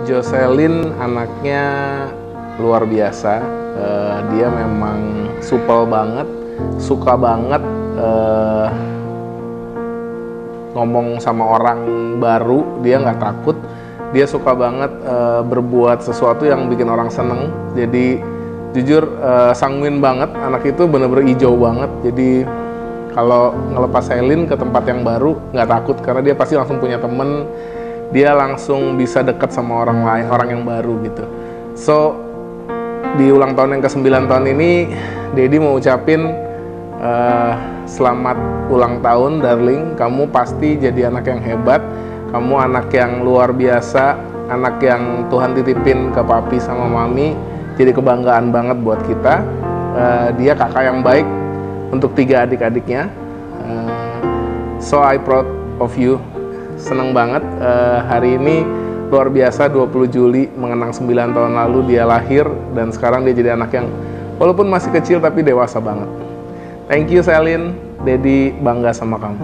Jocelyn anaknya luar biasa. Dia memang supel banget, suka banget ngomong sama orang baru. Dia nggak takut. Dia suka banget berbuat sesuatu yang bikin orang seneng. Jadi jujur sanguin banget. Anak itu bener-bener hijau banget. Jadi kalau ngelepas Selin ke tempat yang baru nggak takut karena dia pasti langsung punya temen. Dia langsung bisa dekat sama orang lain, orang yang baru gitu. So di ulang tahun yang ke-9 tahun ini, Dedi mau ucapin selamat ulang tahun darling. Kamu pasti jadi anak yang hebat. Kamu anak yang luar biasa, anak yang Tuhan titipin ke papi sama mami. Jadi kebanggaan banget buat kita. Dia kakak yang baik untuk 3 adik-adiknya. So I proud of you. Seneng banget hari ini luar biasa. 20 Juli mengenang 9 tahun lalu dia lahir dan sekarang dia jadi anak yang walaupun masih kecil tapi dewasa banget. Thank you Selin, Dedi bangga sama kamu.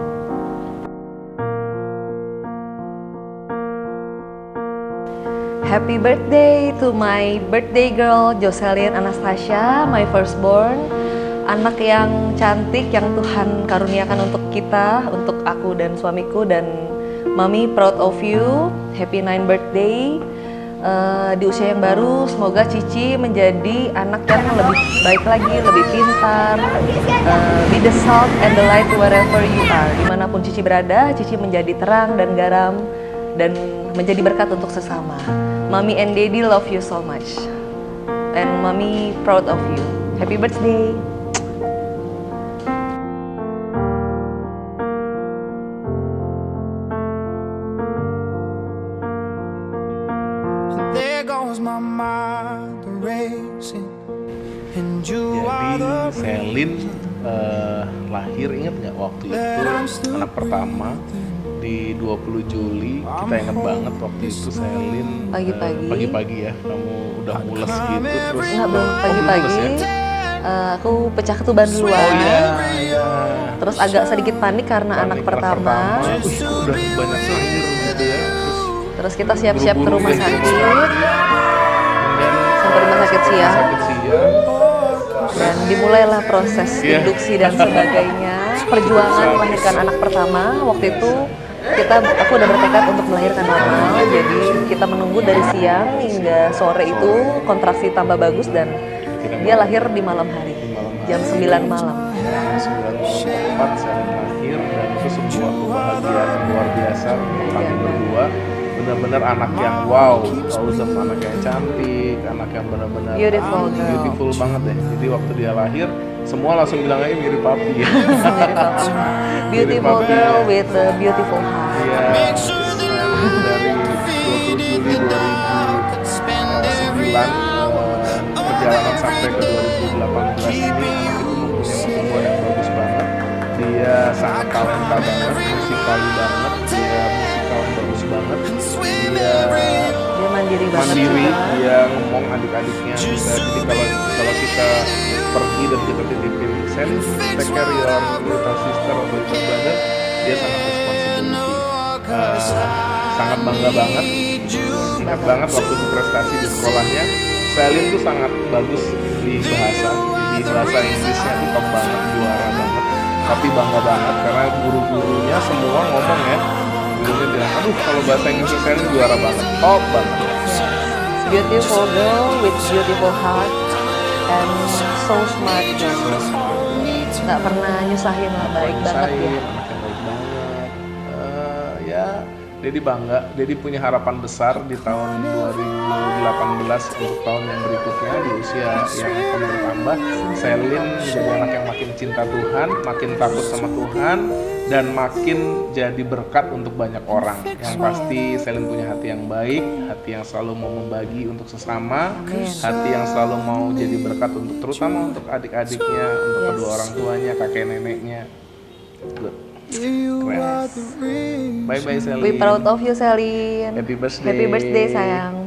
Happy birthday to my birthday girl Jocelyn Anastasia, my firstborn. Anak yang cantik yang Tuhan karuniakan untuk kita, untuk aku dan suamiku, dan Mami proud of you. Happy 9th birthday. Di usia yang baru semoga Cici menjadi anak yang lebih baik lagi, lebih pintar. Be the salt and the light wherever you are. Dimanapun Cici berada, Cici menjadi terang dan garam dan menjadi berkat untuk sesama. Mami and Daddy love you so much. And Mami proud of you. Happy birthday. Jadi Selin lahir, inget nggak waktu itu anak pertama di 20 Juli. Kita inget banget waktu itu Selin pagi-pagi ya, kamu udah mules gitu. Terus nggak, belum pagi-pagi aku pecah ketuban duluan. Oh iya. Terus agak sedikit panik karena anak pertama. Udah banyak lahir gitu ya. Terus kita siap-siap ke rumah sakit. Sampai rumah sakit siang. Dan dimulailah proses induksi dan sebagainya. Perjuangan melahirkan anak pertama. Waktu itu aku udah bertekad untuk melahirkan normal. Jadi kita menunggu dari siang hingga sore itu kontraksi tambah bagus dan dia lahir di malam hari. Jam 9 malam. 9.04 Selin lahir dan itu sebuah kebahagiaan luar biasa untuk kami berdua. Benar-benar anak yang wow, anak yang cantik, anak yang benar-benar beautiful banget deh. Jadi waktu dia lahir, semua langsung bilang aja mirip papi. Beautiful girl with a beautiful heart. Iya. Dari 20 Juli 2009 perjalanan sampai ke 2018 ini anak itu mempunyai pertumbuhan yang bagus banget. Dia sangat talenta banget, musikali banget, dia musikal bagus banget. Dia mandiri banget. Dia ngomong adik-adiknya juga. Jadi kalau kita pergi dan kita titipin Sen, take care your little sister or little brother, dia sangat responsibility. Sangat bangga banget. Ingat banget waktu itu prestasi di sekolahnya, Selin tuh sangat bagus di bahasa. Jadi bahasa Inggrisnya tuh top banget, juara banget. Tapi bangga banget karena guru-gurunya semua ngomong ya. Gurunya bilang, aduh kalau bahasa Inggris Selin juara banget, top banget. Beautiful girl with beautiful heart and so smart. Nggak pernah nyusahin lah, baik banget ya. Anak yang baik banget. Ya, Dedi bangga. Dedi punya harapan besar di tahun 2018 untuk tahun yang berikutnya di usia yang akan bertambah. Selin menjadi anak yang makin cinta Tuhan, makin takut sama Tuhan, dan makin jadi berkat untuk banyak orang. Yang pasti Selin punya hati yang baik, hati yang selalu mau membagi untuk sesama, hati yang selalu mau jadi berkat untuk terutama untuk adik-adiknya, untuk kedua orang tuanya, kakek neneknya. Good. Keren. Bye bye Selin. We proud of you Selin. Happy birthday. Happy birthday sayang.